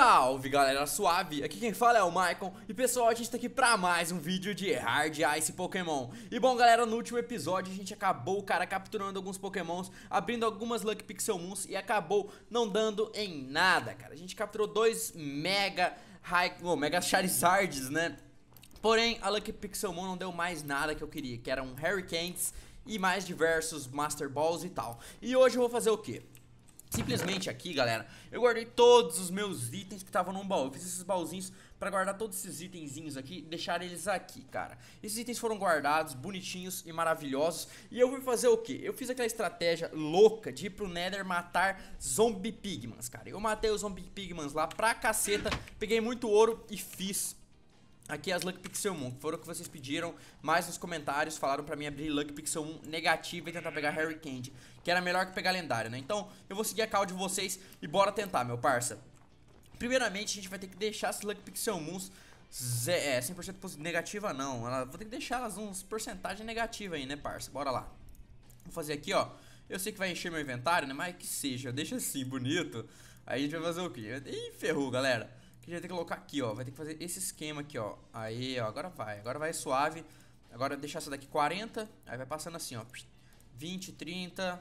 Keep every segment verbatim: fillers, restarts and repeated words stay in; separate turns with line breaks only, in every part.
Salve galera, suave, aqui quem fala é o Maicon. E pessoal, a gente tá aqui pra mais um vídeo de Hard Ice Pokémon. E bom galera, no último episódio a gente acabou, cara, capturando alguns Pokémons, abrindo algumas Lucky Pixelmons e acabou não dando em nada, cara. A gente capturou dois Mega High, oh, Mega Charizards, né? Porém, a Lucky Pixelmon não deu mais nada que eu queria, que eram Hurricanes e mais diversos Master Balls e tal. E hoje eu vou fazer o quê? Simplesmente aqui, galera, eu guardei todos os meus itens que estavam num baú. Eu fiz esses baúzinhos pra guardar todos esses itenzinhos aqui e deixar eles aqui, cara. Esses itens foram guardados, bonitinhos e maravilhosos. E eu vou fazer o quê? Eu fiz aquela estratégia louca de ir pro Nether matar Zombie Pigmans, cara. Eu matei os Zombie Pigmans lá pra caceta, peguei muito ouro e fiz aqui as Lucky Pixelmon, que foram o que vocês pediram mais nos comentários. Falaram pra mim abrir Lucky Pixelmon negativa e tentar pegar Harry Candy, que era melhor que pegar lendário, né? Então eu vou seguir a call de vocês e bora tentar, meu parça. Primeiramente a gente vai ter que deixar as Lucky Pixelmons é, cem por cento negativa não. Ela, vou ter que deixar elas uns porcentagem negativa aí, né, parça? Bora lá. Vou fazer aqui, ó. Eu sei que vai encher meu inventário, né? Mas que seja, deixa assim, bonito. Aí a gente vai fazer o quê? Ih, ferrou, galera. Que a gente vai ter que colocar aqui, ó. Vai ter que fazer esse esquema aqui, ó. Aí, ó. Agora vai. Agora vai suave. Agora deixar essa daqui quarenta. Aí vai passando assim, ó. vinte, trinta.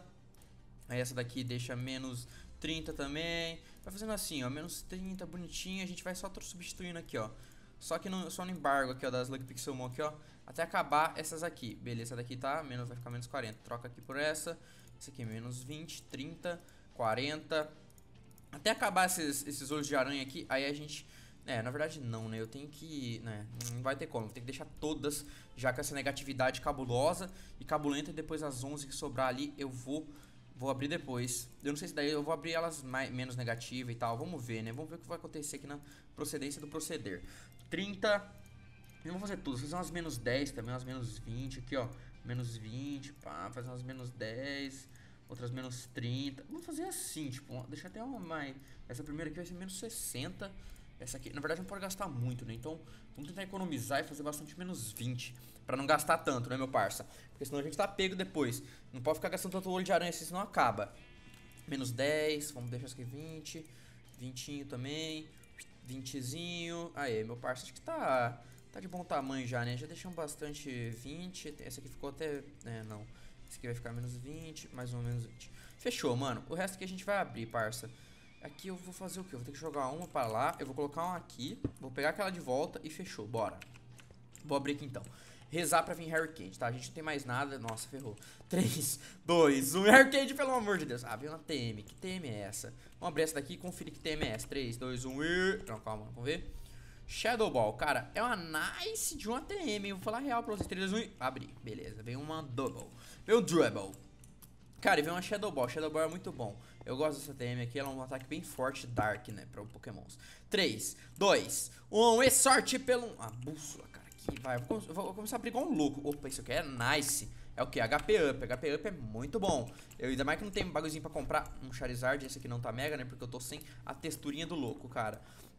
Aí essa daqui deixa menos trinta também. Vai fazendo assim, ó. Menos trinta, bonitinho. A gente vai só substituindo aqui, ó. Só que no, só no embargo aqui, ó. Das Lucky Pixelmon aqui, ó. Até acabar essas aqui. Beleza, essa daqui tá. Menos, vai ficar menos quarenta. Troca aqui por essa. Essa aqui menos vinte, trinta, quarenta. Até acabar esses, esses olhos de aranha aqui, aí a gente... É, na verdade não, né? Eu tenho que... né? Não vai ter como. Tem que deixar todas já com essa negatividade cabulosa e cabulenta. E depois as onze que sobrar ali eu vou... Vou abrir depois. Eu não sei se daí eu vou abrir elas mais, menos negativas e tal. Vamos ver, né? Vamos ver o que vai acontecer aqui na procedência do proceder. trinta... Eu não vou fazer tudo. Vou fazer umas menos dez também. Umas menos vinte aqui, ó. Menos vinte, pá. Fazer umas menos dez... Outras menos trinta. Vamos fazer assim, tipo, deixa até uma mais. Essa primeira aqui vai ser menos sessenta. Essa aqui, na verdade, não pode gastar muito, né? Então, vamos tentar economizar e fazer bastante menos vinte. Pra não gastar tanto, né, meu parça? Porque senão a gente tá pego depois. Não pode ficar gastando tanto olho de aranha assim, senão acaba. Menos dez, vamos deixar isso aqui vinte. vinte também. vintezinho. Aí, meu parça, acho que tá. Tá de bom tamanho já, né? Já deixamos bastante vinte. Essa aqui ficou até. É, não. Esse aqui vai ficar menos vinte, mais ou menos vinte. Fechou, mano. O resto aqui a gente vai abrir, parça. Aqui eu vou fazer o quê? Eu vou ter que jogar uma pra lá. Eu vou colocar uma aqui. Vou pegar aquela de volta e fechou. Bora. Vou abrir aqui então. Rezar pra vir Hurricane, tá? A gente não tem mais nada. Nossa, ferrou. três, dois, um. Hurricane, pelo amor de Deus. Ah, veio uma T M. Que T M é essa? Vamos abrir essa daqui e conferir que T M é essa. três, dois, um e... Não, calma. Vamos ver. Shadow Ball, cara, é uma nice de uma T M. Eu vou falar real pra vocês. três, dois, um e... Abri, beleza. Veio uma Double. Veio um Dribble. Cara, e veio uma Shadow Ball. Shadow Ball é muito bom. Eu gosto dessa T M aqui. Ela é um ataque bem forte, Dark, né? Pra Pokémons. três, dois, um. E sorte pelo... A bússola, cara. Aqui, vai. Eu vou, eu vou começar a abrir igual um louco. Opa, isso aqui é nice. É o que? H P Up. H P Up é muito bom. Eu ainda mais que não tem bagulhozinho pra comprar um Charizard. Esse aqui não tá mega, né? Porque eu tô sem a texturinha do louco, cara.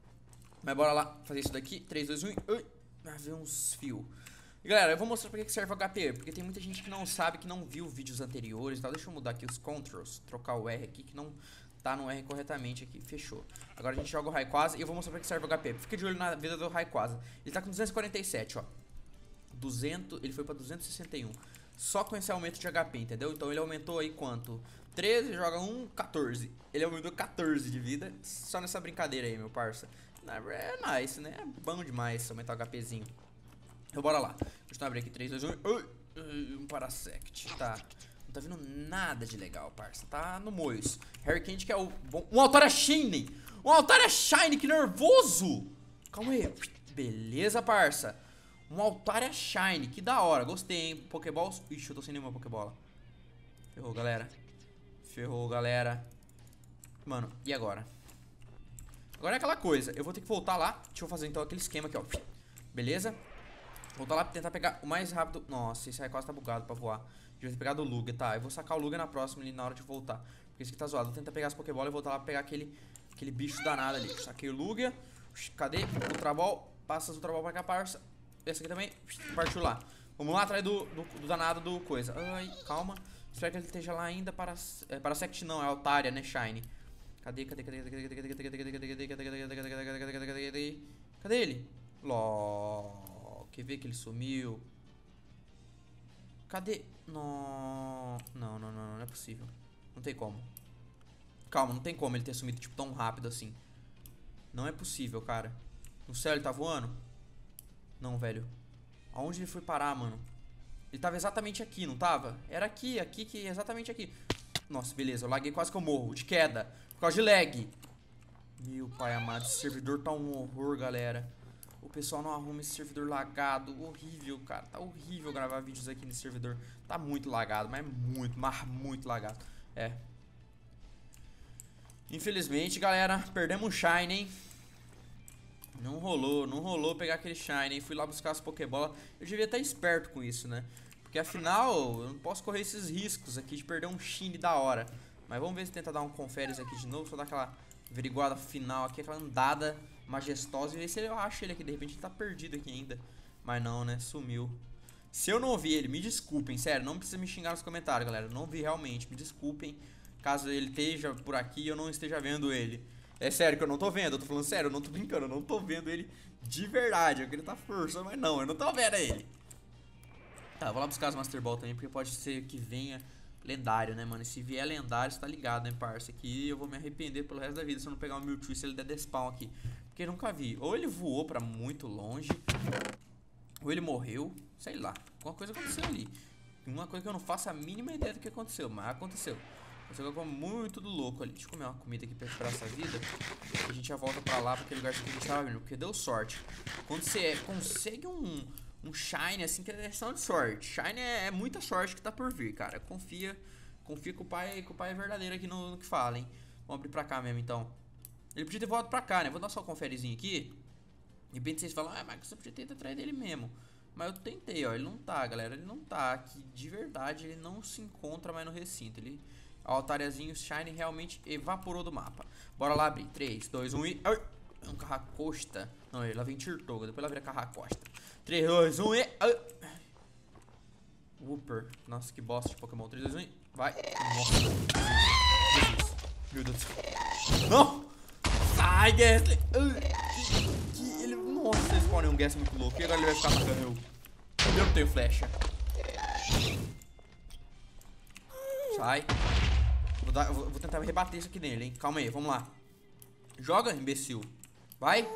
Mas bora lá fazer isso daqui. três, dois, um. Ui. Ah, veio uns fios. E galera, eu vou mostrar pra que serve o H P Up, porque tem muita gente que não sabe, que não viu vídeos anteriores e tal. Deixa eu mudar aqui os controls, trocar o R aqui, que não tá no R corretamente aqui. Fechou. Agora a gente joga o Rayquaza e eu vou mostrar pra que serve o H P Up. Fica de olho na vida do Rayquaza. Ele tá com duzentos e quarenta e sete, ó. duzentos, ele foi pra duzentos e sessenta e um. Só com esse aumento de H P, entendeu? Então ele aumentou aí quanto? treze, joga um, quatorze. Ele aumentou quatorze de vida só nessa brincadeira aí, meu parça. É nice, né? É bom demais aumentar o HPzinho. Então bora lá. Deixa eu abrir aqui. três, dois, um. Ui, um Parasect. Tá. Não tá vindo nada de legal, parça. Tá no moios. Harry Candy que é o bom. Um Altaria Shine! Um Altaria Shine, que nervoso! Calma aí. Beleza, parça. Um Altaria Shine. Que da hora. Gostei, hein? Pokéballs. Ixi, eu tô sem nenhuma Pokébola. Ferrou, galera. Ferrou, galera. Mano, e agora? Agora é aquela coisa, eu vou ter que voltar lá. Deixa eu fazer então aquele esquema aqui, ó. Beleza? Voltar lá pra tentar pegar o mais rápido. Nossa, esse Rayquaza tá bugado pra voar. Devia ter pegado o Lugia, tá? Eu vou sacar o Lugia na próxima ali na hora de voltar. Porque esse aqui tá zoado. Vou tentar pegar as Pokébola e voltar lá pra pegar aquele, aquele bicho danado ali. Saquei o Lugia. Cadê? Ultra Ball. Passa as Ultra Ball pra cá, parça. Essa aqui também. Partiu lá. Vamos lá atrás do, do, do danado do coisa. Ai, calma. Espero que ele esteja lá ainda para... É, Parasect não, é Altaria, né? Shine. Cadê, cadê, cadê, cadê, cadê, cadê, cadê, cadê, cadê, cadê, cadê, cadê, cadê, cadê, cadê, cadê, cadê, cadê? Cadê ele? Ló. Quer ver que ele sumiu? Cadê? Não, não, não, não, não é possível. Não tem como. Calma, não tem como ele ter sumido tipo tão rápido assim. Não é possível, cara. No céu ele tá voando? Não, velho. Aonde ele foi parar, mano? Ele tava exatamente aqui, não tava? Era aqui, aqui, que exatamente aqui. Nossa, beleza, eu laguei quase que eu morro. De queda, por causa de lag. Meu pai amado, esse servidor tá um horror, galera. O pessoal não arruma esse servidor lagado. Horrível, cara. Tá horrível gravar vídeos aqui nesse servidor. Tá muito lagado, mas muito, mas muito lagado. É. Infelizmente, galera, perdemos um Shine, hein? Não rolou, não rolou pegar aquele Shine, hein? Fui lá buscar as Pokébola. Eu devia estar esperto com isso, né? Porque afinal, eu não posso correr esses riscos aqui de perder um Shine da hora. Mas vamos ver se tenta dar um conferes aqui de novo. Só dar aquela averiguada final aqui, aquela andada majestosa. E ver se eu acho ele aqui. De repente ele tá perdido aqui ainda. Mas não, né? Sumiu. Se eu não ouvi ele, me desculpem, sério. Não precisa me xingar nos comentários, galera. Não vi realmente, me desculpem. Caso ele esteja por aqui e eu não esteja vendo ele. É sério que eu não tô vendo, eu tô falando sério, eu não tô brincando. Eu não tô vendo ele de verdade. Eu queria estar forçando, mas não, eu não tô vendo ele. Tá, vou lá buscar as Master Ball também, porque pode ser que venha lendário, né, mano? E se vier lendário, você tá ligado, né, parça? Aqui eu vou me arrepender pelo resto da vida se eu não pegar o Mewtwo e se ele der despawn aqui. Porque eu nunca vi. Ou ele voou pra muito longe, ou ele morreu, sei lá. Alguma coisa aconteceu ali. Uma coisa que eu não faço a mínima ideia do que aconteceu, mas aconteceu. Aconteceu algo muito do louco ali. Deixa eu comer uma comida aqui pra recuperar essa vida. E a gente já volta pra lá, pra aquele lugar que a gente tava vindo. Porque deu sorte. Quando você consegue um... Um Shine, assim, que é questão de sorte. Shine é, é muita sorte que tá por vir, cara. Confia, confia que o pai, que o pai é verdadeiro aqui no, no que fala, hein. Vamos abrir pra cá mesmo, então. Ele podia ter voltado pra cá, né? Vou dar só um conferezinho aqui. De repente vocês falam, ah, mas você podia ter ido atrás dele mesmo. Mas eu tentei, ó. Ele não tá, galera. Ele não tá aqui. De verdade, ele não se encontra mais no recinto. Ele... O altariazinho Shine realmente evaporou do mapa. Bora lá abrir. três, dois, um e... Ai! É um Carracosta. Não, ela vem Tirtoga. Depois ela vira Carracosta. três, dois, um e... Wooper. Nossa, que bosta de Pokémon. três, dois, um e... Vai. Nossa. Jesus. Meu Deus do céu. Não! Sai, Gastly! Que, que ele... Nossa, eles podem um Gastly muito louco. E agora ele vai ficar atacando eu. Eu não tenho flecha. Sai. Vou, dar, vou, vou tentar rebater isso aqui nele, hein. Calma aí, vamos lá. Joga, imbecil. Vai.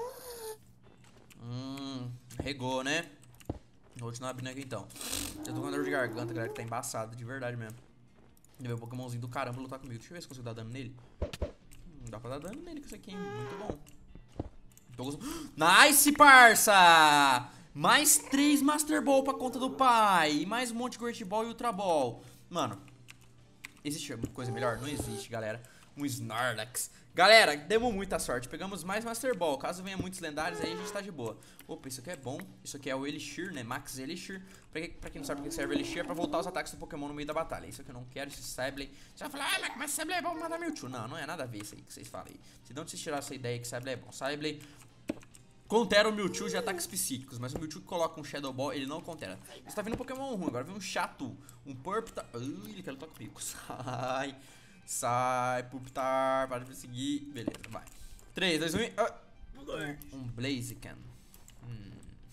Hum, regou, né? Vou continuar abrindo aqui então. Eu tô com dor de garganta, galera, que tá embaçado, de verdade mesmo. Deu um Pokémonzinho do caramba lutar comigo. Deixa eu ver se consigo dar dano nele. Hum, dá pra dar dano nele com isso aqui, hein? Muito bom. Tô... Nice, parça! Mais três Master Ball pra conta do pai. E mais um monte de Great Ball e Ultra Ball. Mano, existe alguma coisa melhor? Não existe, galera. Um Snorlax. Galera, demos muita sorte. Pegamos mais Master Ball. Caso venha muitos lendários, aí a gente tá de boa. Opa, isso aqui é bom. Isso aqui é o Elixir, né? Max Elixir. Pra, que, pra quem não sabe pra que serve o Elixir, é pra voltar os ataques do Pokémon no meio da batalha. Isso aqui eu não quero, esse Sableye. Você vai falar, ah, mas Sableye é bom pra matar Mewtwo. Não, não é nada a ver isso aí que vocês falam aí. Se não vocês tiraram essa ideia que Sableye é bom. Sableye contera o Mewtwo de ataques psíquicos, mas o Mewtwo que coloca um Shadow Ball, ele não contera. Você tá vendo um Pokémon ruim, agora vem um Chato, um Purptar. Ui, ele quer lutar comigo. Sai, sai, Purptar, para de perseguir. Beleza, vai. três, dois, um e... Um Blaziken. Hum.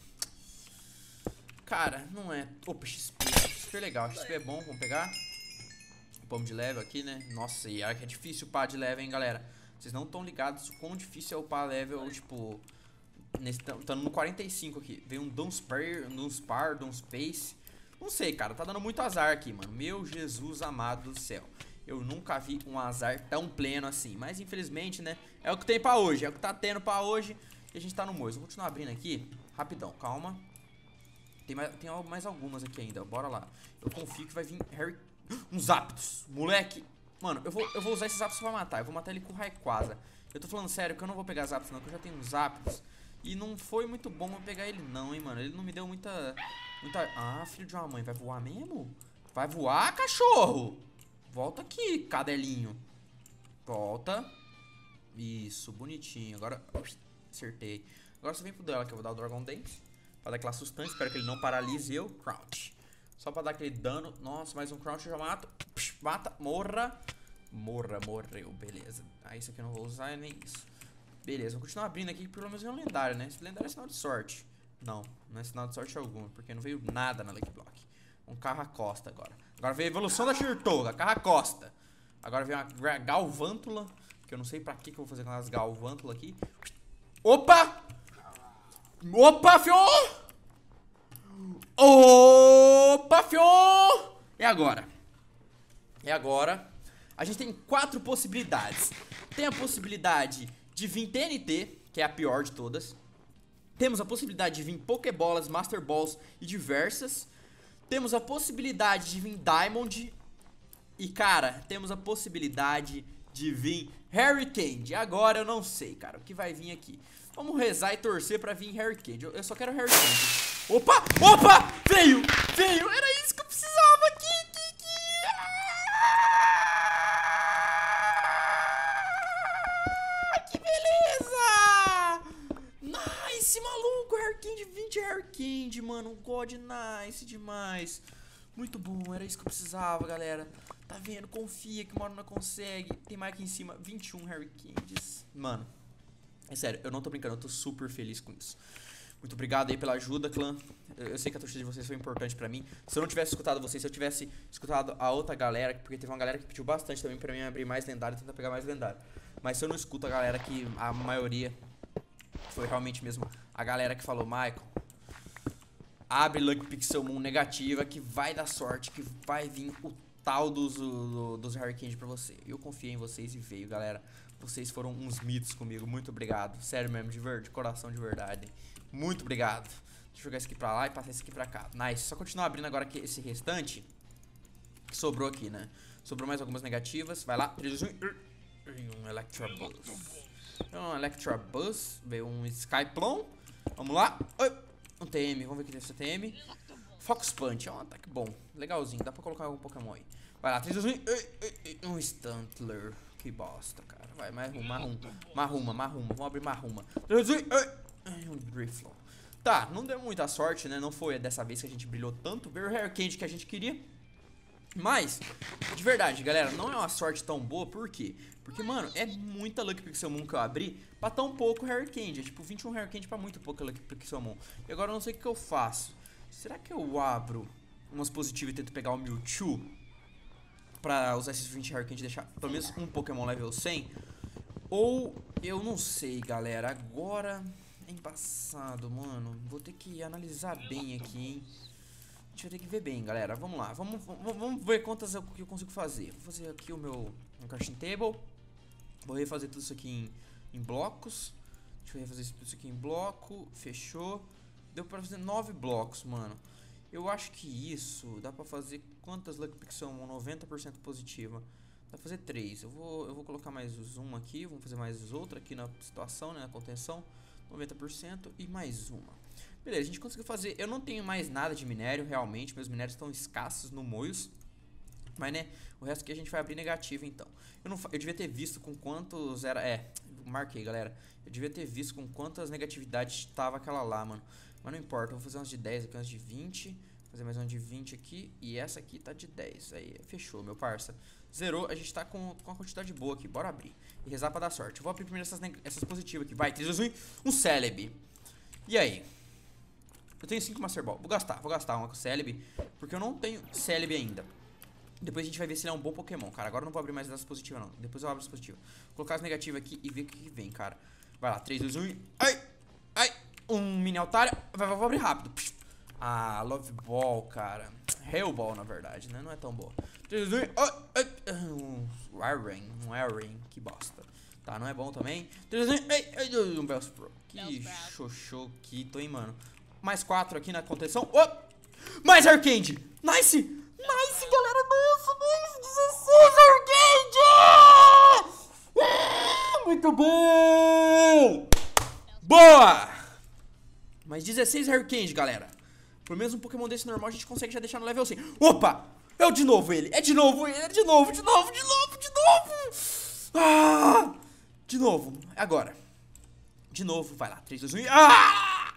Cara, não é... Opa, X P. X P é legal, X P é bom, vamos pegar. Pomo de level aqui, né? Nossa, e é que é difícil upar de level, hein, galera. Vocês não estão ligados o quão difícil é upar level, tipo... Estamos no quarenta e cinco aqui. Veio um Dunsparce, um Dunsparce, Dunspace. Não sei, cara. Tá dando muito azar aqui, mano. Meu Jesus amado do céu. Eu nunca vi um azar tão pleno assim. Mas infelizmente, né? É o que tem pra hoje. É o que tá tendo pra hoje. E a gente tá no moço. Vou continuar abrindo aqui. Rapidão, calma. Tem mais, tem mais algumas aqui ainda. Bora lá. Eu confio que vai vir Harry... Uns Zapdos. Moleque. Mano, eu vou, eu vou usar esses Zapdos pra matar. Eu vou matar ele com Rayquaza. Eu tô falando sério que eu não vou pegar Zapdos não. Que eu já tenho uns Zapdos. E não foi muito bom eu pegar ele não, hein, mano. Ele não me deu muita... muita... Ah, filho de uma mãe. Vai voar mesmo? Vai voar, cachorro? Volta aqui, cadelinho. Volta. Isso, bonitinho. Agora... Acertei. Agora você vem pro dela que eu vou dar o Dragon Dance. Pra dar aquela sustância. Espero que ele não paralise eu. Crouch. Só pra dar aquele dano. Nossa, mais um Crouch eu já mato. Psh, mata. Morra. Morra, morreu, beleza. Ah, isso aqui eu não vou usar, nem isso. Beleza, vou continuar abrindo aqui, pelo menos é um lendário, né? Esse lendário é sinal de sorte. Não, não é sinal de sorte alguma, porque não veio nada na Lucky Block. Um carro a costa agora. Agora veio a evolução da Tirtoga, carro a costa. Agora veio uma Galvântula, que eu não sei pra que que eu vou fazer com as Galvântula aqui. Opa! Opa, fio! Opa, fio! E agora? E agora? A gente tem quatro possibilidades. Tem a possibilidade de vir T N T, que é a pior de todas. Temos a possibilidade de vir Pokébolas, Master Balls e diversas. Temos a possibilidade de vir Diamond. E, cara, temos a possibilidade de vir Hurricane. Agora eu não sei, cara, o que vai vir aqui. Vamos rezar e torcer pra vir Hurricane. Eu, eu só quero Hurricane. Opa! Opa! Veio! Veio! Era isso que eu precisava aqui! aqui, aqui. Ah, que beleza! Nice, maluco! Hurricane, vinte Hurricane, mano. God, nice demais. Muito bom, era isso que eu precisava, galera. Tá vendo? Confia que uma hora não consegue. Tem mais aqui em cima, vinte e um Hurricanes. Mano, é sério, eu não tô brincando, eu tô super feliz com isso. Muito obrigado aí pela ajuda, clã. Eu, eu sei que a torcida de vocês foi importante pra mim. Se eu não tivesse escutado vocês, se eu tivesse escutado a outra galera, porque teve uma galera que pediu bastante também pra mim abrir mais lendário e tentar pegar mais lendário. Mas se eu não escuto a galera que a maioria foi realmente mesmo a galera que falou, Michael, abre Lucky Pixelmon negativa que vai dar sorte, que vai vir o tal dos, do, dos Hurricanes pra você. Eu confiei em vocês e veio, galera. Vocês foram uns mitos comigo, muito obrigado. Sério mesmo, de verdade, coração de verdade. Muito obrigado. Deixa eu jogar isso aqui pra lá e passar isso aqui pra cá. Nice, só continuar abrindo agora aqui esse restante que sobrou aqui, né? Sobrou mais algumas negativas. Vai lá, três, dois, um. Um Electrobuzz. Um Electrobuzz. Veio um Skyplon. Vamos lá. Um T M, vamos ver o que tem esse T M. Fox Punch, é um ataque bom. Legalzinho, dá pra colocar algum Pokémon aí. Vai lá, três, dois, um. Um Stantler. Que bosta, cara. Vai, marruma, marruma. Marruma, marruma. Vamos abrir marruma. três, dois, um. Um Drifloon. Tá, não deu muita sorte, né? Não foi dessa vez que a gente brilhou tanto. Veio o Hurricane que a gente queria. Mas, de verdade, galera, não é uma sorte tão boa. Por quê? Porque, mano, é muita Lucky Pixelmon que eu abri pra tão pouco Hurricane. É tipo vinte e um Hurricane pra muito pouco Lucky Pixelmon. E agora eu não sei o que eu faço. Será que eu abro umas positivas e tento pegar o Mewtwo pra usar esses vinte Hurricane e deixar pelo menos um Pokémon level cem? Ou eu não sei, galera. Agora é embaçado, mano. Vou ter que analisar bem aqui, hein. Deixa eu ter que ver bem, galera. Vamos lá. Vamos, vamos, vamos ver quantas eu, que eu consigo fazer. Vou fazer aqui o meu um crafting table. Vou refazer tudo isso aqui em, em blocos. Deixa eu refazer tudo isso aqui em bloco. Fechou. Deu pra fazer nove blocos, mano. Eu acho que isso dá pra fazer quantas Lucky Pixelmon? noventa por cento positiva. Dá pra fazer três. Eu vou, eu vou colocar mais um aqui. Vamos fazer mais outra aqui na situação, né? Na contenção. noventa por cento e mais uma. Beleza, a gente conseguiu fazer. Eu não tenho mais nada de minério, realmente. Meus minérios estão escassos no Moios. Mas, né, o resto aqui a gente vai abrir negativo, então. Eu, não, eu devia ter visto com quantos era... É, marquei, galera. Eu devia ter visto com quantas negatividades estava aquela lá, mano. Mas não importa, eu vou fazer umas de dez aqui, umas de vinte. Fazer mais uma de vinte aqui. E essa aqui tá de dez. Aí, fechou, meu parça. Zerou, a gente tá com, com uma quantidade boa aqui. Bora abrir. E rezar pra dar sorte. Eu vou abrir primeiro essas, essas positivas aqui. Vai, três, dois, um. Um Celebi. E aí? Eu tenho cinco Master Ball. Vou gastar, vou gastar uma com o Celebi. Porque eu não tenho Celebi ainda. Depois a gente vai ver se ele é um bom Pokémon, cara. Agora eu não vou abrir mais essas positivas, não. Depois eu abro as positivas. Vou colocar as negativas aqui e ver o que, que vem, cara. Vai lá, três, dois, um. Ai! Ai! Um mini altário. Vai, vai, vou abrir rápido. Ah, Love Ball, cara. Hail Ball, na verdade, né? Não é tão boa. três, dois, um. Um Arrain. Um Arrain. Que bosta. Tá, não é bom também. três, dois, um. Um Bellsprout. Que xoxoquito, hein, mano. Mais quatro aqui na contenção. Oh! Mais Arcade! Nice! Nice, galera! Nossa, nice! dezesseis Arcade! Muito bom! Boa! Mais dezesseis Arcade, galera. Pelo menos um Pokémon desse normal a gente consegue já deixar no level cem. Opa! É de novo ele! É de novo ele! É de novo, de novo, de novo, de novo! Ah! De novo. Agora. De novo. Vai lá. três, dois, um. Ah!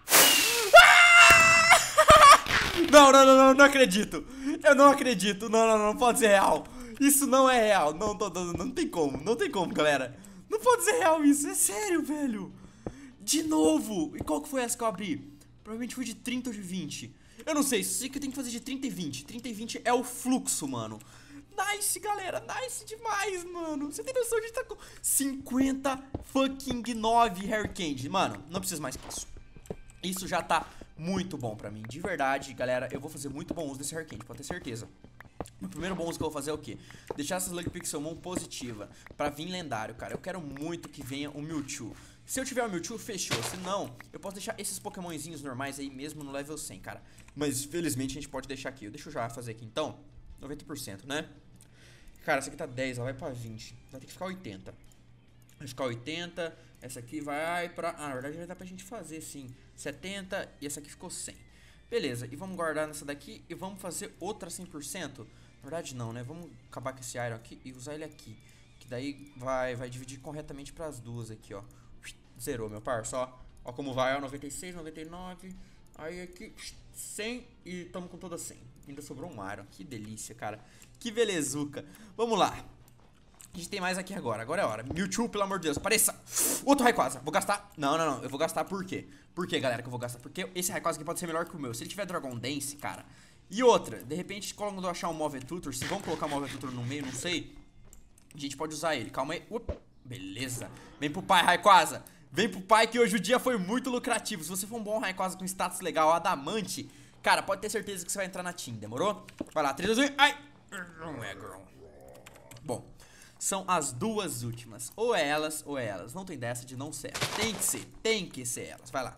Não, não, não, não, não acredito. Eu não acredito. Não, não, não, não pode ser real. Isso não é real. Não, não, não, não tem como. Não tem como, galera. Não pode ser real isso. É sério, velho. De novo. E qual que foi essa que eu abri? Provavelmente foi de trinta ou de vinte. Eu não sei. Sei que eu tenho que fazer de trinta e vinte. trinta e vinte é o fluxo, mano. Nice, galera. Nice demais, mano. Você tem noção de estar com cinquenta fucking nove Harry Candy. Mano, não preciso mais que isso. Isso já tá muito bom pra mim. De verdade, galera, eu vou fazer muito bom uso desse Harry Candy, pode ter certeza. O primeiro bom uso que eu vou fazer é o quê? Deixar essas Lucky Pixelmon positiva pra vir lendário, cara. Eu quero muito que venha o Mewtwo. Se eu tiver o Mewtwo, fechou. Se não, eu posso deixar esses Pokémonzinhos normais aí mesmo no level cem, cara. Mas, felizmente, a gente pode deixar aqui. Deixa eu já fazer aqui, então. noventa por cento, né? Cara, essa aqui tá dez, ela vai pra vinte. Vai ter que ficar oitenta. Vai ficar oitenta. Essa aqui vai pra... Ah, na verdade já dá pra gente fazer, sim. setenta e essa aqui ficou cem. Beleza, e vamos guardar nessa daqui e vamos fazer outra cem por cento? Na verdade não, né? Vamos acabar com esse Iron aqui e usar ele aqui. Que daí vai, vai dividir corretamente pras duas aqui, ó. Zerou, meu parça, ó. Ó como vai, ó. noventa e seis, noventa e nove. Aí aqui, cem e tamo com toda cem. Ainda sobrou um Iron. Que delícia, cara. Que belezuca. Vamos lá. A gente tem mais aqui agora, agora é a hora. Mewtwo, pelo amor de Deus, apareça. Outro Rayquaza, vou gastar. Não, não, não, eu vou gastar por quê? Por quê, galera, que eu vou gastar? Porque esse Rayquaza aqui pode ser melhor que o meu. Se ele tiver Dragon Dance, cara. E outra, de repente, quando eu achar um Move Tutor, se vão colocar um Move Tutor no meio, não sei, a gente pode usar ele. Calma aí. Up. Beleza. Vem pro pai, Rayquaza. Vem pro pai, que hoje o dia foi muito lucrativo. Se você for um bom Rayquaza com status legal, Adamante, cara, pode ter certeza que você vai entrar na team, demorou? Vai lá, três, dois, um, ai. Não é, girl. Bom, são as duas últimas. Ou é elas, ou é elas. Não tem dessa de não ser. Tem que ser, tem que ser elas. Vai lá.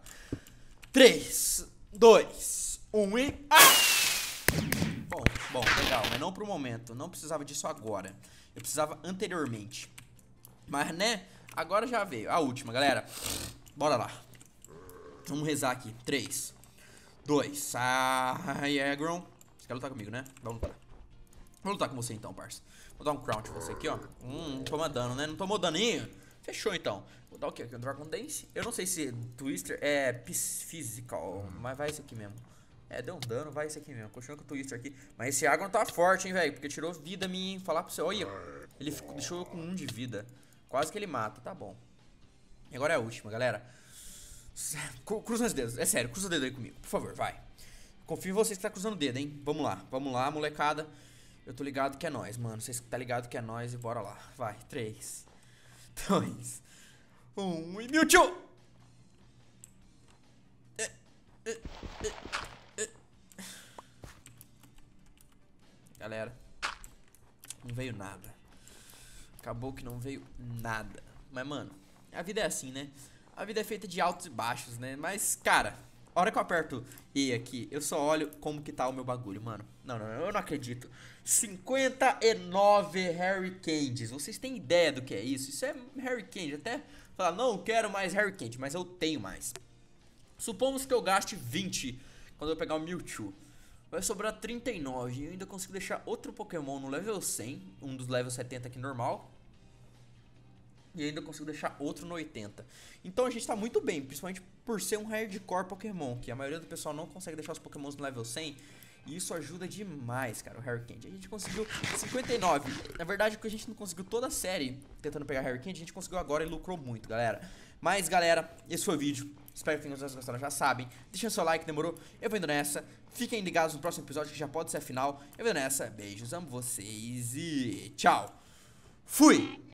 três, dois, um e... Ah! Bom, bom, legal. Mas não pro momento. Não precisava disso agora. Eu precisava anteriormente. Mas, né? Agora já veio. A última, galera. Bora lá. Vamos rezar aqui. três, dois. Ai, Aggron. Você quer lutar comigo, né? Vamos lutar. Vou lutar com você então, parça. Vou dar um crown pra você aqui, ó. Hum, não toma dano, né? Não tomou daninho? Fechou, então. Vou dar o quê? Aqui, um Dragon Dance. Eu não sei se Twister é Physical, mas vai esse aqui mesmo. É, deu um dano, vai esse aqui mesmo. Continua com o Twister aqui. Mas esse Aggron tá forte, hein, velho. Porque tirou vida minha, hein. Falar pra você. Olha, ele ficou, deixou eu com um de vida. Quase que ele mata, tá bom. E agora é a última, galera. Cruza os dedos, é sério, cruza o dedo aí comigo. Por favor, vai. Confio em vocês que tá cruzando o dedo, hein. Vamos lá, vamos lá, molecada. Eu tô ligado que é nóis, mano. Vocês tá ligado que é nóis e bora lá. Vai, três, dois, um e Mewtwo! Galera, não veio nada. Acabou que não veio nada. Mas, mano, a vida é assim, né? A vida é feita de altos e baixos, né? Mas, cara, a hora que eu aperto E aqui, eu só olho como que tá o meu bagulho, mano. Não, não, eu não acredito. cinquenta e nove Harry Candies. Vocês têm ideia do que é isso? Isso é Harry Candy. Até falar, não quero mais Harry Candy, mas eu tenho mais. Supomos que eu gaste vinte quando eu pegar o Mewtwo. Vai sobrar trinta e nove. E eu ainda consigo deixar outro Pokémon no level cem. Um dos level setenta aqui normal. E ainda consigo deixar outro no oitenta. Então a gente tá muito bem, principalmente por ser um hardcore Pokémon, que a maioria do pessoal não consegue deixar os Pokémons no level cem. E isso ajuda demais, cara, o Harry Candy. A gente conseguiu cinquenta e nove. Na verdade, porque a gente não conseguiu toda a série tentando pegar Harry Candy, a gente conseguiu agora e lucrou muito, galera. Mas, galera, esse foi o vídeo. Espero que vocês gostaram, já sabem. Deixa seu like, demorou? Eu vou indo nessa. Fiquem ligados no próximo episódio, que já pode ser a final. Eu vou indo nessa. Beijos, amo vocês e tchau. Fui!